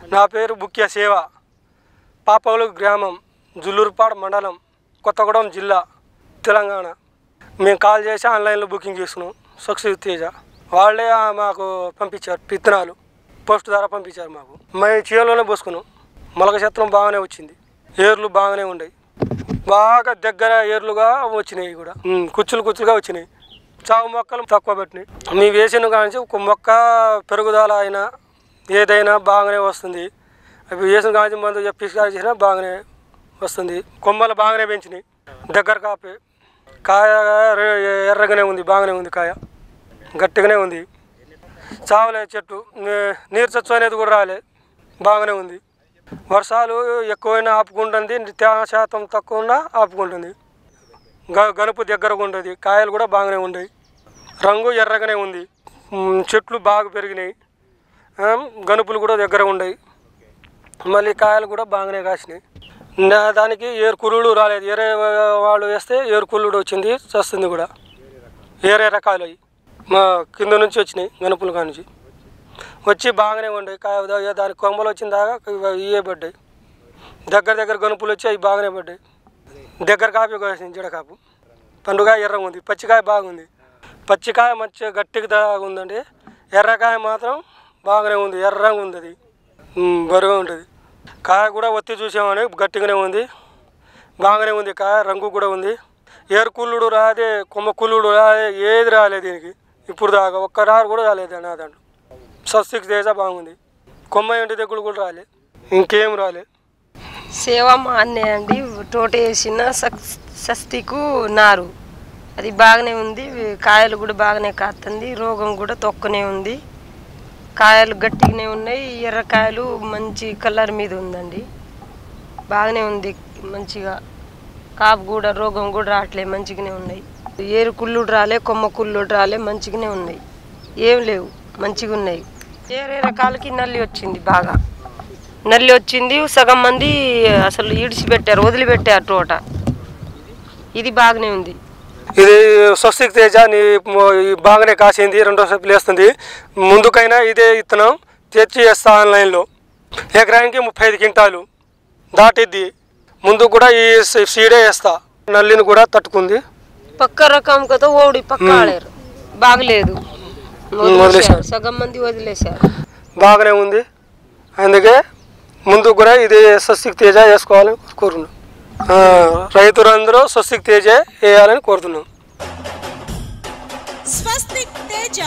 నా పేరు బుక్య సేవ, పాపవలు గ్రామం, జుల్లూరుపాడు మండలం, కొత్తగూడెం జిల్లా, తెలంగాణ. మేము కాల్ చేసి ఆన్లైన్లో బుకింగ్ చేసుకున్నాం. సక్సెస్ తేజ వాళ్ళే మాకు పంపించారు, విత్తనాలు పోస్ట్ ద్వారా పంపించారు మాకు. మేము చేలోనే పోసుకున్నాం. మొలక శాతం బాగానే వచ్చింది, ఏర్లు బాగానే ఉన్నాయి, బాగా దగ్గర ఏర్లుగా వచ్చినాయి, కూడా కుచ్చులుగా వచ్చినాయి. చావు మొక్కలు తక్కువ పెట్టినాయి. మేము వేసిన కానీ ఒక మొక్క పెరుగుదల అయినా ఏదైనా బాగానే వస్తుంది. అవి వేసిన కానీ మందు పిసికారి చేసినా బాగానే వస్తుంది. కొమ్మలు బాగానే పెంచినాయి, దగ్గర కాపే, కాయ ఎర్రగానే ఉంది, బాగానే ఉంది, కాయ గట్టిగానే ఉంది. చావలే చెట్టు, నీరు చచ్చు అనేది కూడా రాలే, బాగానే ఉంది. వర్షాలు ఎక్కువైనా ఆపుకుంటుంది, తేమ శాతం తక్కువ ఉన్నా ఆపుకుంటుంది. గనుపు దగ్గరగా ఉంటుంది, కాయలు కూడా బాగానే ఉన్నాయి, రంగు ఎర్రగానే ఉంది, చెట్లు బాగా పెరిగినాయి, గనుపులు కూడా దగ్గర ఉన్నాయి, మళ్ళీ కాయలు కూడా బాగానే కాసినాయి. దానికి ఏరుకుళ్ళు రాలేదు, ఏరే వాళ్ళు వేస్తే ఏరుకుళ్ళు వచ్చింది, వస్తుంది కూడా. ఏరే రకాలు అవి మా కింద నుంచి వచ్చినాయి, గనుపుల కానుంచి వచ్చి బాగానే ఉన్నాయి. దానికి కొమ్మలు వచ్చిన దాకా ఇవే పడ్డాయి, దగ్గర గనుపులు వచ్చి అవి బాగానే పడ్డాయి. దగ్గర కాపీ కోసింది, జడకాపు, పండుగ ఎర్రగా ఉంది, పచ్చికాయ బాగుంది. పచ్చికాయ మంచిగా గట్టిగా ఉందండి, ఎర్రకాయ మాత్రం బాగానే ఉంది, ఎర్రగా ఉంది, అది బరువుగా ఉంటుంది. కాయ కూడా ఒత్తి చూసామని గట్టిగానే ఉంది, బాగానే ఉంది. కాయ రంగు కూడా ఉంది. ఏరుకుళ్ళుడు రాదే, కొమ్మ కుళ్ళుడు రాదే, ఏది రాలేదు దీనికి ఇప్పుడు దాకా, ఒక్క రారు కూడా రాలేదు నా దాంట్లో. సస్తికి తేజ బాగుంది, కొమ్మ ఇంటి దగ్గర కూడా రాలే, ఇంకేం రాలే. సేవ మా అన్నయ్య అండి, తోట వేసిన సస్తికు నారు అది బాగానే ఉంది. కాయలు కూడా బాగానే కాస్తుంది, రోగం కూడా తొక్కనే ఉంది, కాయలు గట్టిగానే ఉన్నాయి. ఎర్రకాయలు మంచి కలర్ మీద ఉందండి, బాగానే ఉంది. మంచిగా కాపు కూడా రోగం కూడా రావట్లే, మంచిగానే ఉన్నాయి. ఏరు కుళ్ళుడు రాలే, కొమ్మ కుళ్ళుడు రాలే, మంచిగానే ఉన్నాయి, ఏం లేవు, మంచిగా ఉన్నాయి. ఏరే రకాలకి నల్లి వచ్చింది, బాగా నల్లి వచ్చింది. సగం మంది అసలు ఇడిచిపెట్టారు, వదిలిపెట్టారు తోట. ఇది బాగానే ఉంది. ఇది స్వస్తిక్ తేజ బాగానే కాసింది, రెండో సైపులు వేస్తుంది. ముందుకైనా ఇదే ఇత్తనం తెచ్చి వేస్తా ఆన్లైన్లో. ఎకరానికి 35 క్వింటాలు దాటిద్ది. ముందు కూడా ఈ సీడే వేస్తా, నల్లిని కూడా తట్టుకుంది. పక్క రకం కదా ఓడి పక్క ఆడారు, బాగలేదు, వదిలేశారు, సగం మంది వదిలేశారు. బాగానే ఉంది, అందుకే ముందు కూడా ఇది స్వస్తిక్ తేజ వేసుకోవాలని కోరుకున్నాం. రైతులందరూ స్వస్తిక్ తేజ వేయాలని కోరుతున్నాం.